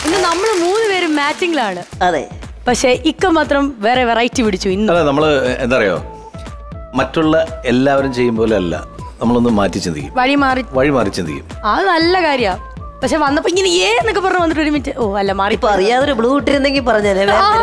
ഇന്ന് നമ്മൾ 3 പേരും മാച്ചിങ്ങിലാണ്. അതെ. പക്ഷേ ഇക്ക മാത്രം വേറെ വെറൈറ്റി പിടിച്ചു ഇന്ന്. അതെ, നമ്മള് എന്താ അറിയോ, മറ്റുള്ള എല്ലാവരും ചെയ്യും പോലെ അല്ല, നമ്മളൊന്ന് മാറ്റി ചിന്തിക്കും, വഴി മാറി ചിന്തിക്കും. അത് നല്ല കാര്യമാണ്. പക്ഷെ വന്നപ്പോ ഇങ്ങനെ എന്നൊക്കെ പറഞ്ഞു വന്നിട്ട് 1 മിനിറ്റ് അല്ല മാറി. ഇപ്പൊ അറിയാതൊരു ബ്ലൂ ഇട്ടിരുന്നെങ്കിൽ പറഞ്ഞേനെ.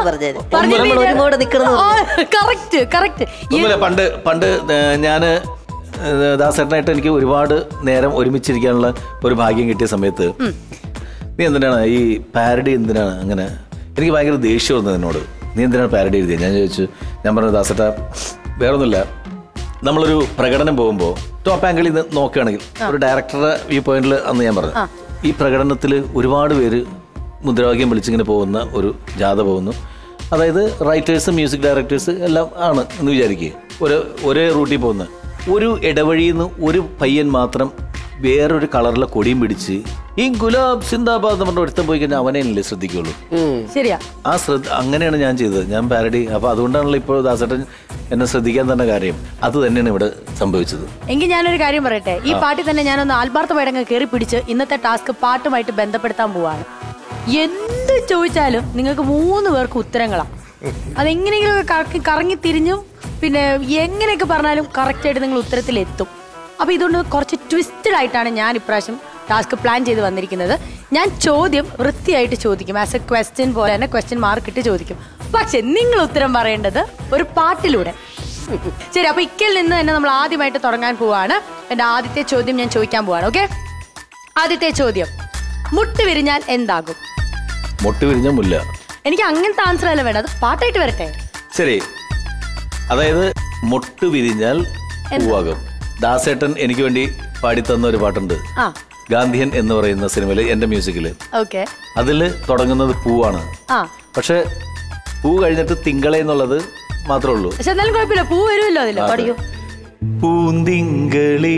പണ്ട് ഞാന് ദാസേട്ടനായിട്ട് എനിക്ക് ഒരുപാട് നേരം ഒരുമിച്ചിരിക്കാനുള്ള ഒരു ഭാഗ്യം കിട്ടിയ സമയത്ത് നീ എന്തിനാണ് ഈ പാരഡി, എന്തിനാണ് അങ്ങനെ, എനിക്ക് ഭയങ്കര ദേഷ്യം വന്നത് എന്നോട്. നീ എന്തിനാണ് പാരഡി എഴുതിയത്? ഞാൻ ചോദിച്ചു. ഞാൻ പറഞ്ഞു, ദാസേട്ട വേറൊന്നുമില്ല, നമ്മളൊരു പ്രകടനം പോകുമ്പോൾ ടോപ്പ് ആംഗിളിൽ നിന്ന് നോക്കുകയാണെങ്കിൽ ഒരു ഡയറക്ടറുടെ വ്യൂ പോയിന്റിൽ അന്ന് ഞാൻ പറഞ്ഞു, ഈ പ്രകടനത്തിൽ ഒരുപാട് പേര് മുദ്രാവാക്യം വിളിച്ചിങ്ങനെ പോകുന്ന ഒരു ജാഥ പോകുന്നു. അതായത് റൈറ്റേഴ്സ്, മ്യൂസിക് ഡയറക്ടേഴ്സ് എല്ലാം ആണ് എന്ന് വിചാരിക്കുക. ഒരേ റൂട്ടിൽ പോകുന്ന ഒരു ഇടവഴിയിൽ നിന്ന് ഒരു പയ്യൻ മാത്രം വേറൊരു കളറിലെ കൊടിയും പിടിച്ച് ഈ ഗുലാബ് സിന്ദാബാദ് എന്ന് പറഞ്ഞ ഒരുത്തം പോയി കഴിഞ്ഞാൽ അവനെയല്ലേ ശ്രദ്ധിക്കുള്ളൂ. ശരിയാ. അങ്ങനെയാണ് ഞാൻ ചെയ്തത്. ഞാൻ പാരഡി. അപ്പൊ അതുകൊണ്ടാണല്ലോ ഇപ്പോൾ ദാസേട്ടൻ എന്നെ ശ്രദ്ധിക്കാൻ തന്നെ കാര്യം. അത് തന്നെയാണ് ഇവിടെ സംഭവിച്ചത്. എങ്കിൽ ഞാനൊരു കാര്യം പറയട്ടെ. ഈ പാട്ടിൽ തന്നെ ഞാനൊന്ന് ആത്മാർത്ഥമായിട്ടങ്ങ് കയറി പിടിച്ച് ഇന്നത്തെ ടാസ്ക് പാട്ടുമായിട്ട് ബന്ധപ്പെടുത്താൻ പോവാണ്. എന്ത് ചോദിച്ചാലും നിങ്ങൾക്ക് 3 പേർക്ക് ഉത്തരങ്ങളാണ്. അതെങ്ങനെയെങ്കിലും കറങ്ങി തിരിഞ്ഞും പിന്നെ എങ്ങനെയൊക്കെ പറഞ്ഞാലും കറക്റ്റായിട്ട് നിങ്ങൾ ഉത്തരത്തിലെത്തും. അപ്പോൾ ഇതുകൊണ്ട് കുറച്ച് ട്വിസ്റ്റഡ് ആയിട്ടാണ് ഞാൻ ഇപ്രാവശ്യം ടാസ്ക് പ്ലാൻ ചെയ്ത് വന്നിരിക്കുന്നത്. ഞാൻ ചോദ്യം വൃത്തിയായിട്ട് ചോദിക്കും, ആസ് എ ക്വസ്റ്റ്യൻ പോലെ തന്നെ ക്വസ്റ്റ്യൻ മാർക്ക് ഇട്ട് ചോദിക്കും. പക്ഷെ നിങ്ങൾ ഉത്തരം പറയേണ്ടത് ഒരു പാട്ടിലൂടെ. ശരി, അപ്പൊ ഇക്കയിൽ നിന്ന് തന്നെ നമ്മൾ ആദ്യമായിട്ട് തുടങ്ങാൻ പോവാണ്. എന്റെ ആദ്യത്തെ ചോദ്യം ഞാൻ ചോദിക്കാൻ പോവാണ്. ഓക്കെ, ആദ്യത്തെ ചോദ്യം, മുട്ട് വിരിഞ്ഞാൽ എന്താകും? മുട്ട് വിരിഞ്ഞ മുല്ല. എനിക്ക് അങ്ങനത്തെ ആൻസർ അല്ല വേണ്ട, അത് പാട്ടായിട്ട് വരട്ടെ. ശരി, അതായത് മുട്ട് വിരിഞ്ഞാൽ പൂവാകും. ദാസേട്ടൻ എനിക്ക് വേണ്ടി പാടിത്തന്ന ഒരു പാട്ടുണ്ട്, ഗാന്ധിയൻ എന്ന് പറയുന്ന സിനിമയില്, എന്റെ മ്യൂസിക്കില്. അതില് തുടങ്ങുന്നത് പൂവാണ്. പക്ഷെ പൂ കഴിഞ്ഞിട്ട് തിങ്കളെ എന്നുള്ളത് മാത്രമേ ഉള്ളൂ. പക്ഷെ എന്നാലും കുഴപ്പമില്ല, പൂ വരുമല്ലോ അതില്. പഠിക്കും. പൂന്തിങ്കളെ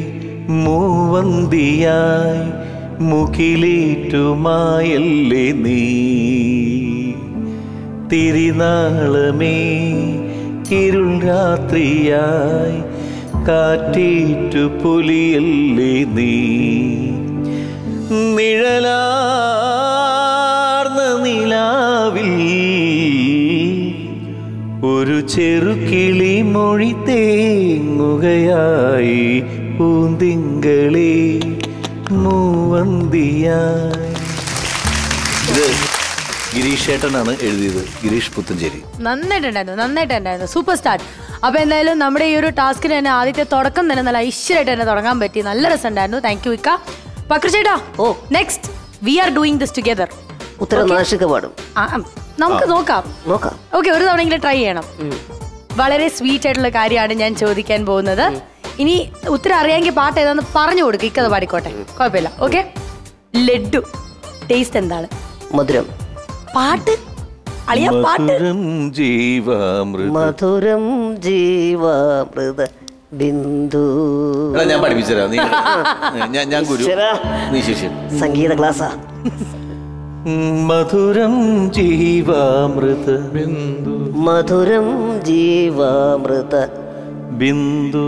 മൂവന്തിയായി മുകിലേറ്റുമായല്ലേ നീ, തിരുനാളമേ ഇരുൾ രാത്രിയായി കാറ്റേറ്റു പുലിയല്ലേ നീ, നിഴലാർന്ന നിലാവിൽ ഒരു ചെറുകിളി മൊഴി തേങ്ങുകയായി, പൂന്തിങ്കളെ മൂവന്തിയായി. ഇത് ഗിരീഷ് ചേട്ടനാണ് എഴുതിയത്, ഗിരീഷ് പുത്തഞ്ചേരി. നന്നായിട്ടുണ്ടായിരുന്നു, സൂപ്പർ സ്റ്റാർ. അപ്പൊ എന്തായാലും നമ്മുടെ ഈ ഒരു ടാസ്കിന് തന്നെ ആദ്യത്തെ തുടക്കം തന്നെ നല്ല ഐശ്വര്യമായിട്ട് തന്നെ തുടങ്ങാൻ പറ്റി. നല്ല രസമുണ്ടായിരുന്നു. താങ്ക് യു ഇക്ക. പക്രു ചേട്ടാ, next we are doing this together. നമുക്ക് നോക്കാം. ഓക്കെ, ഒരു തവണയെങ്കിലും ട്രൈ ചെയ്യണം. വളരെ സ്വീറ്റ് ആയിട്ടുള്ള കാര്യമാണ് ഞാൻ ചോദിക്കാൻ പോകുന്നത്. ഇനി ഉത്തരം അറിയാമെങ്കിൽ പാട്ട് ഏതാന്ന് പറഞ്ഞു കൊടുക്കുക, ഇക്കത് പാടിക്കോട്ടെ, കുഴപ്പമില്ല. ഓക്കെ, ലഡ്ഡു ടേസ്റ്റ് എന്താണ്? മധുരം. പാട്ട് അളിയ പാട്ട്. മധുരം ജീവാമൃത ബിന്ദു. ഞാൻ പഠിപ്പിച്ചുതരാം, ഞാൻ ഗുരു, നീ ശിഷ്യൻ. സംഗീത ക്ലാസ്സാ. മധുരം ജീവാമൃത ബിന്ദു, മധുരം ജീവാമൃത ബിന്ദു.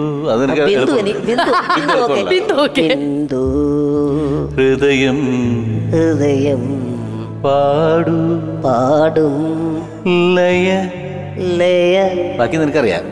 ബിന്ദു ഹൃദയം ഹൃദയം പാടു പാടും ലയ ലയ. ബാക്കി നിനക്കറിയാം.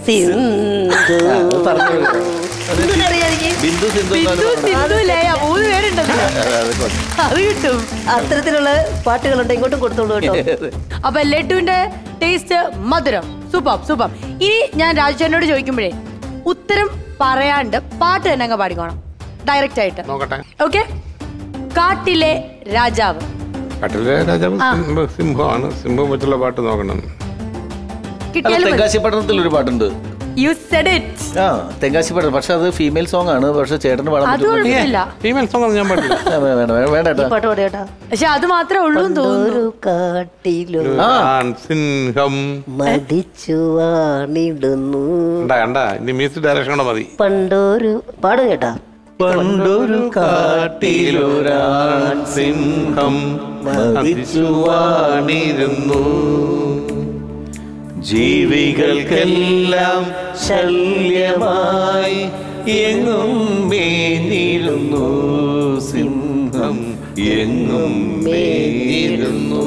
അത്തരത്തിലുള്ള പാട്ടുകളുണ്ട്, ഇങ്ങോട്ടും കൊടുത്തോളൂ കേട്ടോ. അപ്പൊ ലഡുവിന്റെ ടേസ്റ്റ് മധുരം. Super super. ഇനി ഞാൻ രാജുചേട്ടനോട് ചോദിക്കുമ്പോഴേ ഉത്തരം പറയാണ്ട് പാട്ട് തന്നെ അങ്ങ് പാടിക്കോണം, ഡയറക്റ്റ് ആയിട്ട്. ഓക്കെ, കാട്ടിലെ രാജാവ്. കാട്ടിലെ രാജാവ് സിംഹമാണ്. സിംഹം വെച്ചുള്ള പാട്ട് നോക്കണം. തെങ്കാശിപ്പട്ടണത്തിൽ ഒരു പാട്ടുണ്ട്. You said it. തെങ്കാശിപ്പട്ടണം, പക്ഷെ അത് ഫീമെയിൽ സോങ് ആണ്. പക്ഷെ ചേട്ടന് പാടാൻ ഫീമെയിൽ സോങ് ഞാൻ പാടില്ല. പക്ഷെ അത് മാത്രമേ ഉള്ളൂ തോന്നുന്നു. കാട്ടിലോ സിംഹം മടിച്ചുവാണിടുന്നു. ഇനി മ്യൂസിക് ഡയറക്ഷൻ മതി. പണ്ടൊരു പാടും കേട്ടാ. പണ്ടൊരു കാട്ടിലൊരാൺ സിംഹം മതിച്ചുവാണിരുന്നു, ജീവികൾക്കെല്ലാം ശല്യമായി എങ്ങും മേഞ്ഞിരുന്നു, സിംഹം എങ്ങും വീഴുന്നു.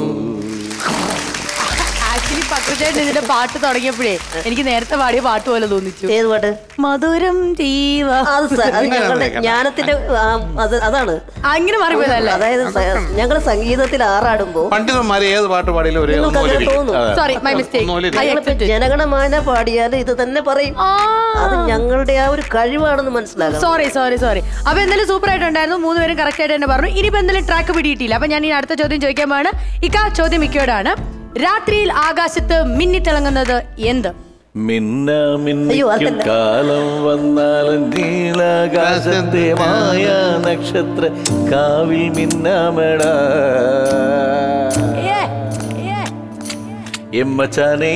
ആക്ച്വലി പക്രുചേട്ടൻ ഇതിന്റെ പാട്ട് തുടങ്ങിയപ്പോഴേ എനിക്ക് നേരത്തെ പാടിയ പാട്ട് പോലെ തോന്നിച്ചു. ഏത് പാട്ട്? മധുരം ജീവ. അത് ഞങ്ങളുടെ ജ്ഞാനത്തിന്റെ അതാണ്. അങ്ങനെ മാറിപ്പോയതല്ലേ? അതായത് ഞങ്ങൾ സംഗീതത്തിൽ ആറാടുമ്പോ പണ്ഡിതന്മാരെ ഏത് പാട്ട് പാടിയാലും ഒരേ തോന്നും. Sorry, my mistake. ജനഗണമാന പാടിയാൽ ഇത് തന്നെ പറയും. അത് ഞങ്ങളുടെ ആ ഒരു കഴിവാണെന്ന് മനസ്സിലാക്കാം. സോറി. അപ്പൊ എന്തായാലും സൂപ്പർ ആയിട്ടുണ്ടായിരുന്നു. 3 പേരും കറക്റ്റ് ആയിട്ട് തന്നെ പറഞ്ഞു. ഇനിയിപ്പോ എന്തായാലും ട്രാക്ക് പിടിയിട്ടില്ല. അപ്പൊ ഞാൻ ഈ അടുത്ത ചോദ്യം ചോദിക്കാൻ പോവാണ്. ചോദ്യം മിക്കയോടാണ്. രാത്രിയിൽ ആകാശത്ത് മിന്നിത്തിളങ്ങുന്നത് എന്ത്? മിന്നിക്കും കാലം വന്നാലും നീലാകാശത്തെ മായ നക്ഷത്ര കാവിൽ മിന്നാമട എമ്മച്ചാനെ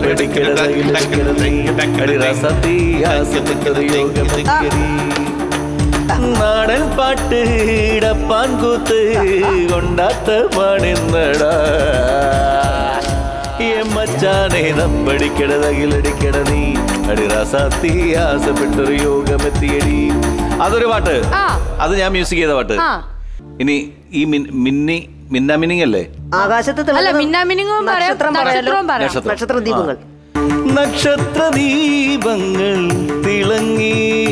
നാടൻ പാട്ട് ഇടപ്പാൻ കൂത്ത് കൊണ്ടാത്ത പാടുന്നടാ എമ്മച്ചാനെ നമ്പടിക്കടതകിലടിക്കട നീ അടിറാസാത്തി ആസപ്പെട്ടൊരു യോഗമെത്തിയടി. അതൊരു പാട്ട്, അത് ഞാൻ മ്യൂസിക് ചെയ്ത പാട്ട്. ഇനി ഈ മിന്നാമിനിങ് അല്ലേ? ആകാശത്ത് നക്ഷത്ര ദീപങ്ങൾ തിളങ്ങി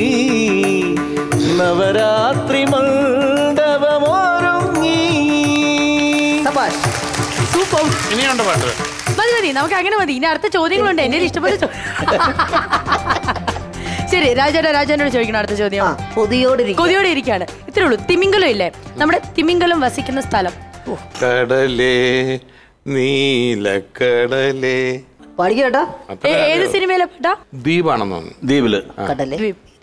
നവരാത്രി മണ്ഡപമൊരുങ്ങി. ഇനിയുണ്ട് പാട്ട്. മതി, നമുക്ക് അങ്ങനെ മതി. ഇനി അടുത്ത ചോദ്യങ്ങളുണ്ട്. എന്നെ ഇഷ്ടപ്പെട്ട ശരി, രാജേനോട് ചോദിക്കണം അടുത്ത ചോദ്യം. കൊതിയോടെ ഇരിക്കാണ്. ഇത്രേ ഉള്ളൂ. തിമിംഗലം ഇല്ലേ, നമ്മുടെ തിമിംഗലം വസിക്കുന്ന സ്ഥലം? കടലേ നീലക്കടലേ. പാടിക്കേട്ടാ. ഏത് സിനിമയിലെ പാട്ടാ? ദ്വീപാണെന്ന് തോന്നുന്നു. ദ്വീപില്. കടലേ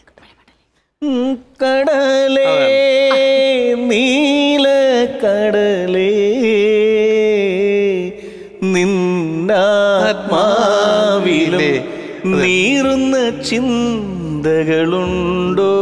കടലേ നീലക്കടലേ നിന്നാത്മാവിലെ നീറുന്ന ചിന്തകളുണ്ടോ?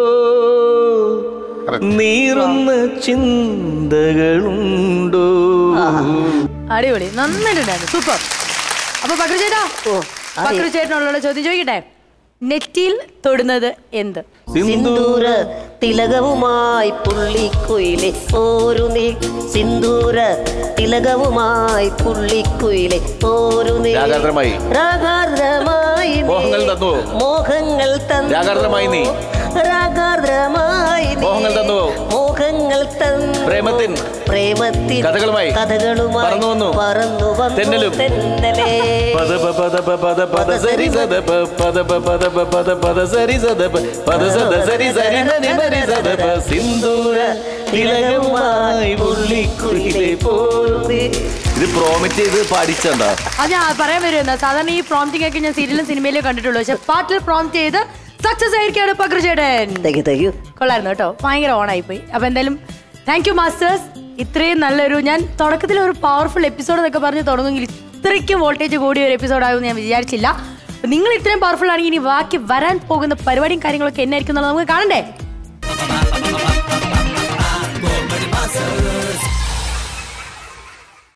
നീറുന്ന ചിന്തകളുണ്ടോ? അടിപൊളി, നന്നായിട്ടുണ്ടായിരുന്നു. സൂപ്പർ. അപ്പൊ പക്രുചേട്ടനുള്ള ചോദ്യം ചോദിക്കട്ടെ. നെറ്റിയിൽ തൊടുന്നത് എന്ത്? സിന്ദൂര തിലകവുമായി പുള്ളിക്കുയിലെ ഓരു നീ. സിന്ദൂര തിലകവുമായി പുള്ളിക്കുയിലെ ഓരു നീ. രാഗാർദ്രമായി മോഹങ്ങൾ തന്നു. മോഹങ്ങൾ തന്നു. രാഗാർദ്രമായി നീ. രാഗാർദ്രമായി മോഹങ്ങൾ തന്നു. പ്രേമത്തിൻ കഥകളുമായി പറന്നു വന്നു തെന്നലും. സിന്ദൂര തിലകവുമായി പുള്ളിക്കുയിലെ പോരുന്നേ. ഇത് പ്രോമിറ്റ് ചെയ്ത് പാടിച്ചണ്ടാ. അത് ഞാൻ പറയാൻ വരുന്ന സാധാരണ ഈ പ്രോംപ്റ്റിംഗ് ഒക്കെ ഞാൻ സീരിയലും സിനിമയിലും കണ്ടിട്ടുള്ളൂ. പക്ഷെ പാട്ടിൽ പ്രോംപ്റ്റ് ചെയ്ത് സക്സസ് ആയിരിക്കാണ് പക്രുചേട്ടൻ. കൊള്ളായിരുന്നു കേട്ടോ, ഭയങ്കര ഓണായി പോയി. അപ്പൊ എന്തായാലും താങ്ക് യു മാസ്റ്റേഴ്സ്. ഇത്രയും നല്ലൊരു, ഞാൻ തുടക്കത്തിൽ ഒരു പവർഫുൾ എപ്പിസോഡ് എന്നൊക്കെ പറഞ്ഞ് തുടങ്ങുമെങ്കിൽ ഇത്രയ്ക്ക് വോൾട്ടേജ് കൂടിയ ഒരു എപ്പിസോഡ് ആകുമെന്ന് ഞാൻ വിചാരിച്ചില്ല. നിങ്ങൾ ഇത്രയും പവർഫുൾ ആണെങ്കിൽ ഇനി ബാക്കി വരാൻ പോകുന്ന പരിപാടിയും കാര്യങ്ങളൊക്കെ എന്നായിരിക്കും എന്നുള്ളത് നമുക്ക് കാണണ്ടേ?